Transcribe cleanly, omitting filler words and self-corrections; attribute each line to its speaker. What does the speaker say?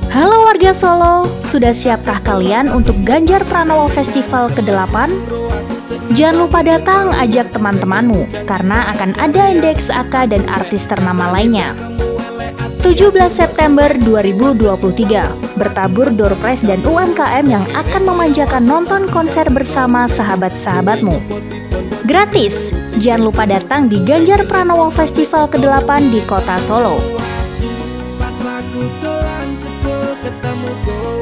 Speaker 1: Halo warga Solo, sudah siapkah kalian untuk Ganjar Pranowo Festival ke-8? Jangan lupa datang, ajak teman-temanmu, karena akan ada Indeks AK dan artis ternama lainnya. 17 September 2023, bertabur door prize dan UMKM yang akan memanjakan nonton konser bersama sahabat-sahabatmu. Gratis, jangan lupa datang di Ganjar Pranowo Festival ke-8 di Kota Solo.
Speaker 2: Pas aku dolan jebul ketemu